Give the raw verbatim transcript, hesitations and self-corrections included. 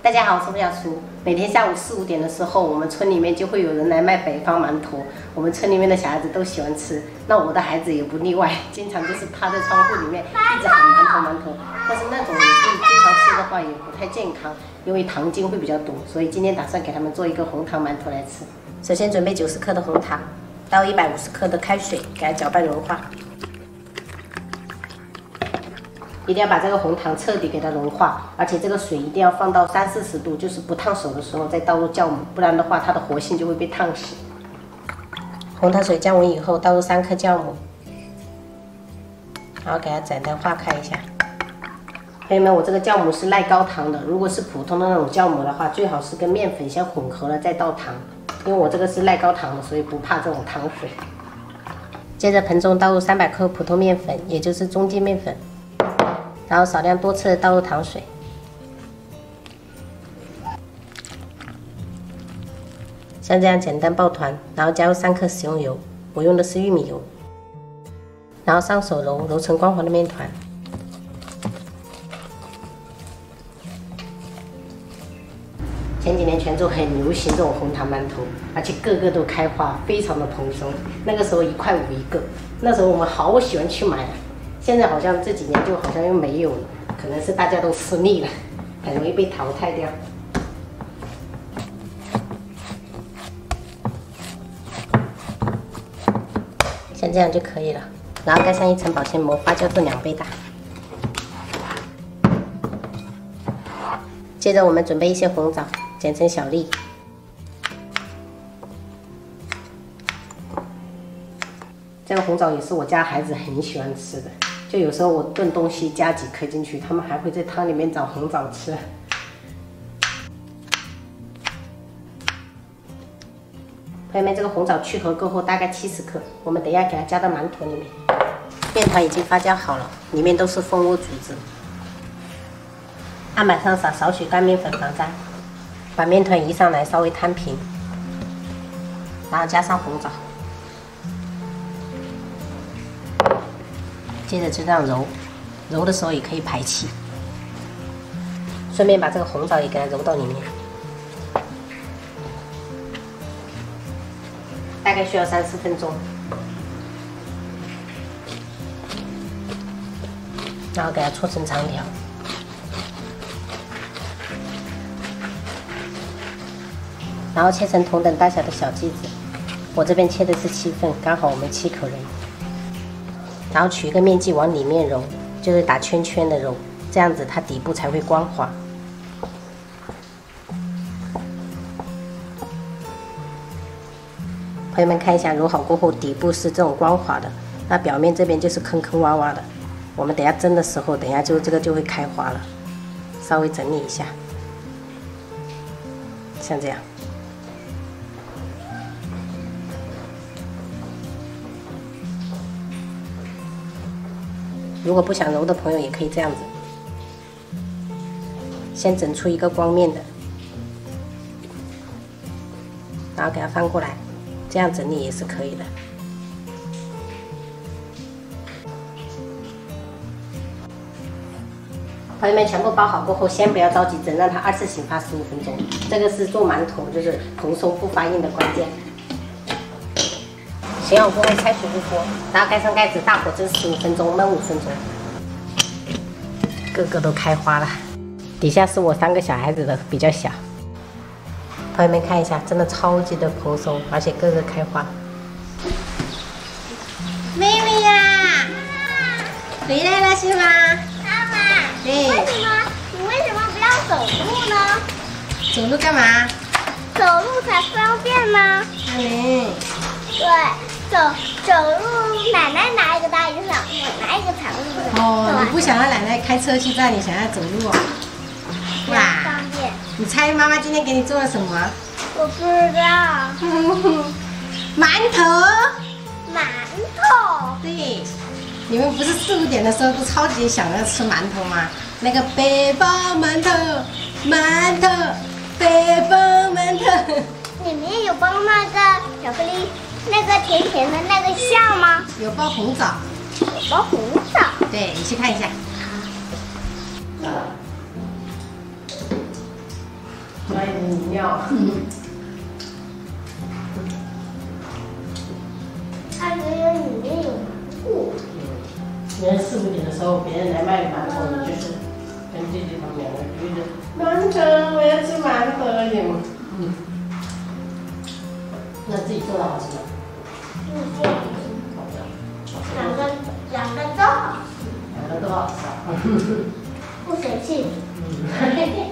大家好，我是陆小厨。每天下午四五点的时候，我们村里面就会有人来卖北方馒头。我们村里面的小孩子都喜欢吃，那我的孩子也不例外，经常就是趴在窗户里面一直喊馒头馒头。但是那种也是经常吃的话也不太健康，因为糖精会比较多。所以今天打算给他们做一个红糖馒头来吃。首先准备九十克的红糖，倒一百五十克的开水，给它搅拌融化。 一定要把这个红糖彻底给它融化，而且这个水一定要放到三四十度，就是不烫手的时候再倒入酵母，不然的话它的活性就会被烫死。红糖水降温以后，倒入三克酵母，然后给它简单化开一下。朋友们，我这个酵母是耐高糖的，如果是普通的那种酵母的话，最好是跟面粉先混合了再倒糖，因为我这个是耐高糖的，所以不怕这种糖水。接着盆中倒入三百克普通面粉，也就是中筋面粉。 然后少量多次的倒入糖水，像这样简单抱团，然后加入三克食用油，我用的是玉米油，然后上手揉，揉成光滑的面团。前几年泉州很流行这种红糖馒头，而且个个都开花，非常的蓬松。那个时候一块五一个，那时候我们好喜欢去买。 现在好像这几年就好像又没有了，可能是大家都吃腻了，很容易被淘汰掉。像这样就可以了，然后盖上一层保鲜膜，发酵至两倍大。接着我们准备一些红枣，剪成小粒。 这个红枣也是我家孩子很喜欢吃的，就有时候我炖东西加几颗进去，他们还会在汤里面找红枣吃。朋友们，这个红枣去核过后大概七十克，我们等一下给它加到馒头里面。面团已经发酵好了，里面都是蜂窝组织。案板上撒少许干面粉防粘，把面团移上来，稍微摊平，然后加上红枣。 接着就这样揉，揉的时候也可以排气，顺便把这个红枣也给它揉到里面，大概需要三四分钟，然后给它搓成长条，然后切成同等大小的小剂子，我这边切的是七份，刚好我们七口人。 然后取一个面剂往里面揉，就是打圈圈的揉，这样子它底部才会光滑。朋友们看一下，揉好过后底部是这种光滑的，那表面这边就是坑坑洼洼的。我们等下蒸的时候，等下就这个就会开花了。稍微整理一下，像这样。 如果不想揉的朋友，也可以这样子，先整出一个光面的，然后给它翻过来，这样整理也是可以的。朋友们全部包好过后，先不要着急蒸，让它二次醒发十五分钟。这个是做馒头就是蓬松不发硬的关键。 醒好过后开水入锅，然后盖上盖子，大火蒸十五分钟，焖五分钟。个个都开花了，底下是我三个小孩子的，比较小。朋友们看一下，真的超级的蓬松，而且个个开花。妹妹呀，回来了是吗？ 妈妈， 对。 为什么你为什么不要走路呢？ 走路干嘛？ 走路才方便吗？ 嗯。 对。 走走路，奶奶拿一个大雨伞，我拿一个长雨伞。 哦，你不想让奶奶开车去带你，想要走路啊？ 哇，方便。 你猜妈妈今天给你做了什么？ 我不知道。 馒头。 馒头。 对，你们不是四五点的时候都超级想要吃馒头吗？那个北方馒头，馒头，北方馒头。 里面有包那个巧克力。 那个甜甜的那个馅吗？ 有包红枣， 有包红枣。 对，你去看一下。 来一点饮料。 它只有里面有芒果。 今天四五点的时候，别人来卖馒头，你就是跟弟弟他们两个约着馒头，我要吃馒头了。嗯，那自己做的好吃吗？ 嗯，这样好的， 两个两个都好吃， 两个都好吃啊。 不生气。 嗯。